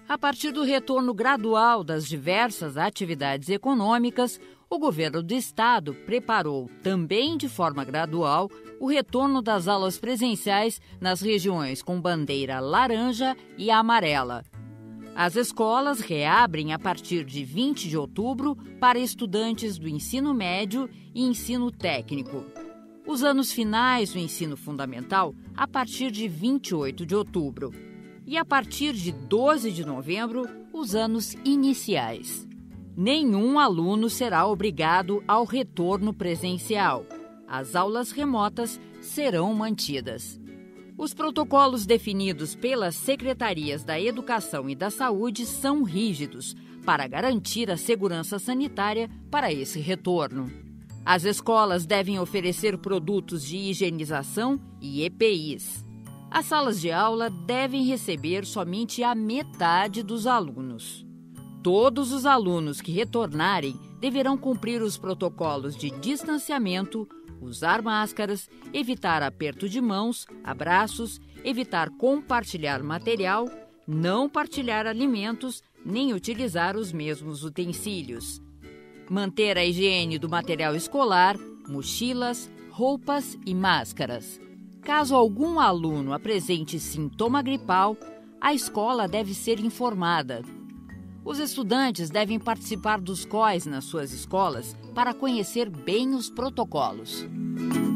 A partir do retorno gradual das diversas atividades econômicas, o governo do estado preparou, também de forma gradual, o retorno das aulas presenciais nas regiões com bandeira laranja e amarela. As escolas reabrem a partir de 20 de outubro para estudantes do ensino médio e ensino técnico. Os anos finais do ensino fundamental a partir de 28 de outubro. E a partir de 12 de novembro, os anos iniciais. Nenhum aluno será obrigado ao retorno presencial. As aulas remotas serão mantidas. Os protocolos definidos pelas secretarias da Educação e da Saúde são rígidos para garantir a segurança sanitária para esse retorno. As escolas devem oferecer produtos de higienização e EPIs. As salas de aula devem receber somente a metade dos alunos. Todos os alunos que retornarem deverão cumprir os protocolos de distanciamento, usar máscaras, evitar aperto de mãos, abraços, evitar compartilhar material, não partilhar alimentos, nem utilizar os mesmos utensílios. Manter a higiene do material escolar, mochilas, roupas e máscaras. Caso algum aluno apresente sintoma gripal, a escola deve ser informada. Os estudantes devem participar dos COEs nas suas escolas para conhecer bem os protocolos.